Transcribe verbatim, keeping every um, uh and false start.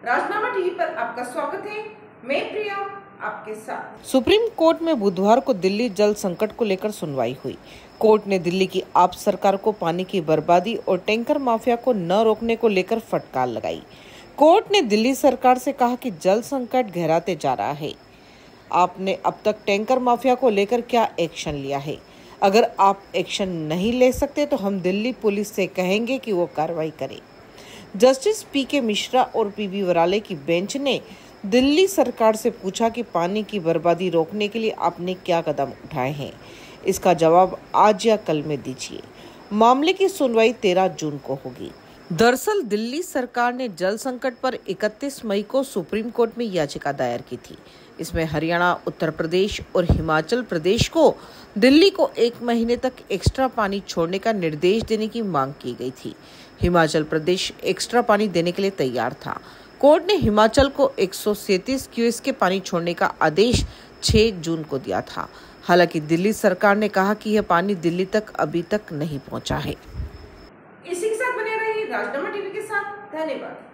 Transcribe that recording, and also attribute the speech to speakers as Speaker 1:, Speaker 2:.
Speaker 1: राजनामा TV पर आपका स्वागत है। मैं प्रिया आपके साथ।
Speaker 2: सुप्रीम कोर्ट में बुधवार को दिल्ली जल संकट को लेकर सुनवाई हुई। कोर्ट ने दिल्ली की आप सरकार को पानी की बर्बादी और टैंकर माफिया को न रोकने को लेकर फटकार लगाई। कोर्ट ने दिल्ली सरकार से कहा कि जल संकट गहराते जा रहा है। आपने अब तक टैंकर माफिया को लेकर क्या एक्शन लिया है? अगर आप एक्शन नहीं ले सकते तो हम दिल्ली पुलिस से कहेंगे कि वो कार्रवाई करे। जस्टिस पी के मिश्रा और पी बी वराले की बेंच ने दिल्ली सरकार से पूछा कि पानी की बर्बादी रोकने के लिए आपने क्या कदम उठाए हैं। इसका जवाब आज या कल में दीजिए। मामले की सुनवाई तेरह जून को होगी। दरअसल दिल्ली सरकार ने जल संकट पर इकतीस मई को सुप्रीम कोर्ट में याचिका दायर की थी। इसमें हरियाणा, उत्तर प्रदेश और हिमाचल प्रदेश को दिल्ली को एक महीने तक एक्स्ट्रा पानी छोड़ने का निर्देश देने की मांग की गई थी। हिमाचल प्रदेश एक्स्ट्रा पानी देने के लिए तैयार था। कोर्ट ने हिमाचल को एक सौ सैंतीस क्यूसेक के पानी छोड़ने का आदेश छह जून को दिया था। हालांकि दिल्ली सरकार ने कहा कि यह पानी दिल्ली तक अभी तक नहीं पहुंचा है।
Speaker 1: इसी के साथ बने रहिए राजनामा टीवी के साथ। धन्यवाद।